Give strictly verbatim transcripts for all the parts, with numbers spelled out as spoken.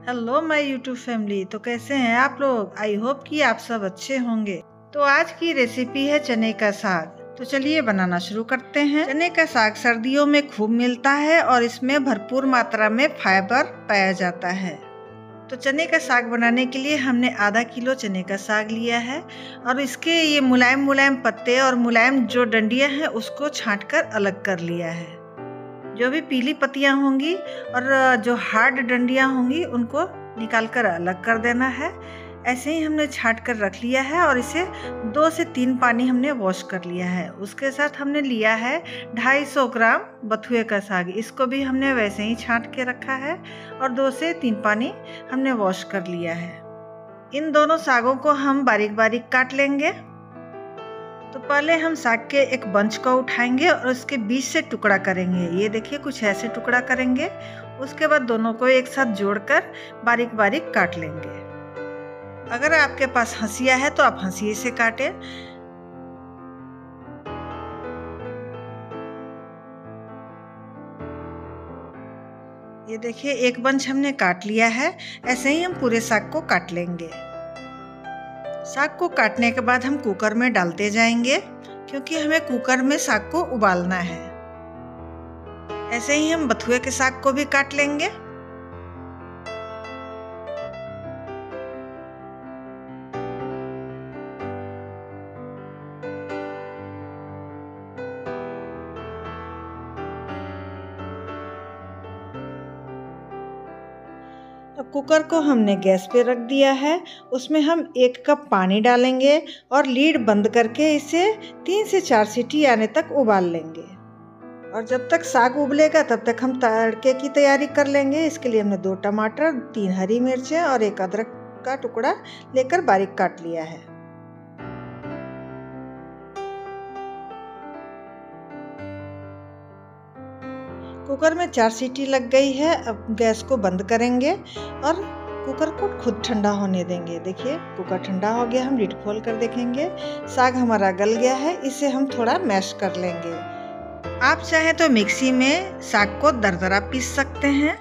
Hello my YouTube family. तो कैसे हैं आप लोग? आई होप कि आप सब अच्छे होंगे। तो आज की रेसिपी है चने का साग। तो चलिए बनाना शुरू करते हैं। चने का साग सर्दियों में खूब मिलता है और इसमें भरपूर मात्रा में फाइबर पाया जाता है। तो चने का साग बनाने के लिए हमने आधा किलो चने का साग लिया है और इसके ये मुलायम मुलायम पत्ते और मुलायम जो डंडियां हैं उसको छांटकर अलग कर लिया है। जो भी पीली पत्तियां होंगी और जो हार्ड डंडियां होंगी उनको निकाल कर अलग कर देना है। ऐसे ही हमने छांट कर रख लिया है और इसे दो से तीन पानी हमने वॉश कर लिया है। उसके साथ हमने लिया है ढाई सौ ग्राम बथुए का साग। इसको भी हमने वैसे ही छांट के रखा है और दो से तीन पानी हमने वॉश कर लिया है। इन दोनों सागों को हम बारीक बारीक काट लेंगे। तो पहले हम साग के एक बंच को उठाएंगे और उसके बीच से टुकड़ा करेंगे। ये देखिए कुछ ऐसे टुकड़ा करेंगे। उसके बाद दोनों को एक साथ जोड़कर बारीक बारीक काट लेंगे। अगर आपके पास हंसिया है तो आप हंसिये से काटें। ये देखिए एक बंच हमने काट लिया है। ऐसे ही हम पूरे साग को काट लेंगे। साग को काटने के बाद हम कुकर में डालते जाएंगे क्योंकि हमें कुकर में साग को उबालना है। ऐसे ही हम बथुए के साग को भी काट लेंगे। अब कुकर को हमने गैस पे रख दिया है। उसमें हम एक कप पानी डालेंगे और लीड बंद करके इसे तीन से चार सीटी आने तक उबाल लेंगे। और जब तक साग उबलेगा तब तक हम तड़के की तैयारी कर लेंगे। इसके लिए हमने दो टमाटर, तीन हरी मिर्चें और एक अदरक का टुकड़ा लेकर बारीक काट लिया है। कुकर में चार सीटी लग गई है। अब गैस को बंद करेंगे और कुकर को खुद ठंडा होने देंगे। देखिए कुकर ठंडा हो गया। हम लीड खोल कर देखेंगे साग हमारा गल गया है। इसे हम थोड़ा मैश कर लेंगे। आप चाहे तो मिक्सी में साग को दरदरा पीस सकते हैं।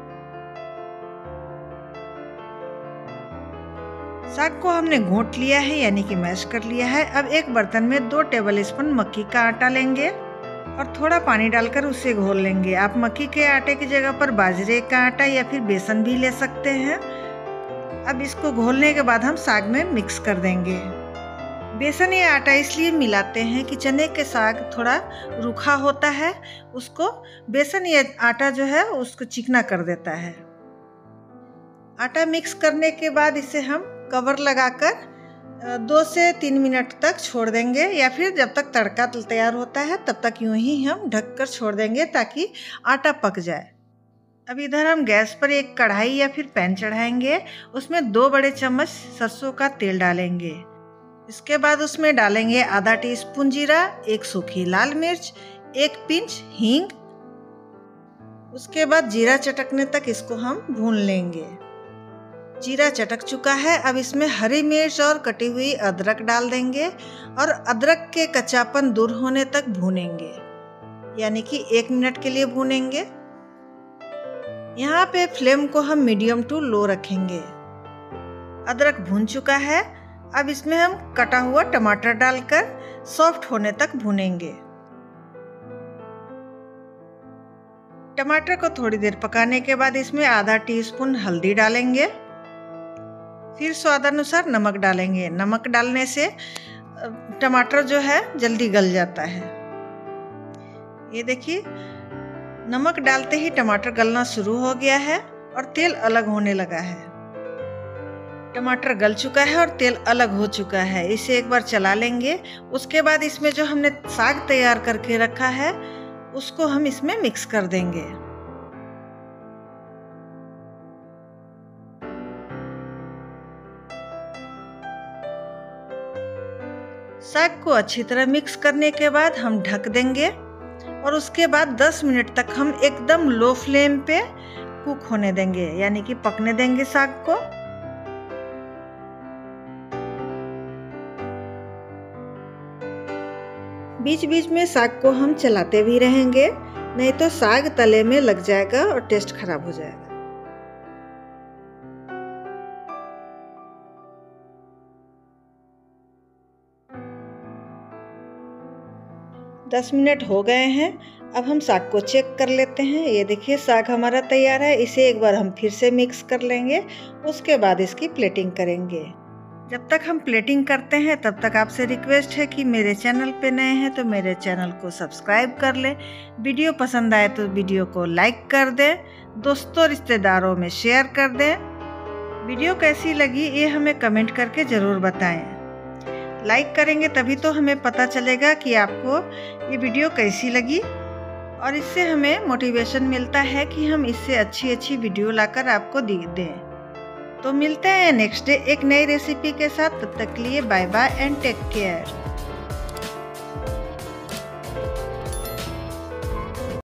साग को हमने घोंट लिया है यानी कि मैश कर लिया है। अब एक बर्तन में दो टेबल स्पून मक्की का आटा लेंगे और थोड़ा पानी डालकर उसे घोल लेंगे। आप मक्की के आटे की जगह पर बाजरे का आटा या फिर बेसन भी ले सकते हैं। अब इसको घोलने के बाद हम साग में मिक्स कर देंगे। बेसन या आटा इसलिए मिलाते हैं कि चने के साग थोड़ा रूखा होता है, उसको बेसन या आटा जो है उसको चिकना कर देता है। आटा मिक्स करने के बाद इसे हम कवर लगाकर दो से तीन मिनट तक छोड़ देंगे या फिर जब तक तड़का तैयार होता है तब तक यूं ही हम ढककर छोड़ देंगे ताकि आटा पक जाए। अब इधर हम गैस पर एक कढ़ाई या फिर पैन चढ़ाएंगे। उसमें दो बड़े चम्मच सरसों का तेल डालेंगे। इसके बाद उसमें डालेंगे आधा टी स्पून जीरा, एक सूखी लाल मिर्च, एक पिंच हींग। उसके बाद जीरा चटकने तक इसको हम भून लेंगे। जीरा चटक चुका है। अब इसमें हरी मिर्च और कटी हुई अदरक डाल देंगे और अदरक के कच्चापन दूर होने तक भूनेंगे यानी कि एक मिनट के लिए भूनेंगे। यहाँ पे फ्लेम को हम मीडियम टू लो रखेंगे। अदरक भून चुका है। अब इसमें हम कटा हुआ टमाटर डालकर सॉफ्ट होने तक भूनेंगे। टमाटर को थोड़ी देर पकाने के बाद इसमें आधा टीस्पून हल्दी डालेंगे। फिर स्वादानुसार नमक डालेंगे। नमक डालने से टमाटर जो है जल्दी गल जाता है। ये देखिए नमक डालते ही टमाटर गलना शुरू हो गया है और तेल अलग होने लगा है। टमाटर गल चुका है और तेल अलग हो चुका है। इसे एक बार चला लेंगे। उसके बाद इसमें जो हमने साग तैयार करके रखा है उसको हम इसमें मिक्स कर देंगे। साग को अच्छी तरह मिक्स करने के बाद हम ढक देंगे और उसके बाद दस मिनट तक हम एकदम लो फ्लेम पे कुक होने देंगे यानी कि पकने देंगे साग को। बीच बीच में साग को हम चलाते भी रहेंगे, नहीं तो साग तले में लग जाएगा और टेस्ट खराब हो जाएगा। दस मिनट हो गए हैं। अब हम साग को चेक कर लेते हैं। ये देखिए साग हमारा तैयार है। इसे एक बार हम फिर से मिक्स कर लेंगे, उसके बाद इसकी प्लेटिंग करेंगे। जब तक हम प्लेटिंग करते हैं तब तक आपसे रिक्वेस्ट है कि मेरे चैनल पे नए हैं तो मेरे चैनल को सब्सक्राइब कर लें। वीडियो पसंद आए तो वीडियो को लाइक कर दें, दोस्तों रिश्तेदारों में शेयर कर दें। वीडियो कैसी लगी ये हमें कमेंट करके ज़रूर बताएं। लाइक करेंगे तभी तो हमें पता चलेगा कि आपको ये वीडियो कैसी लगी, और इससे हमें मोटिवेशन मिलता है कि हम इससे अच्छी अच्छी वीडियो लाकर आपको दें। तो मिलते हैं नेक्स्ट डे एक नई रेसिपी के साथ। तब तक के लिए bye bye and take care.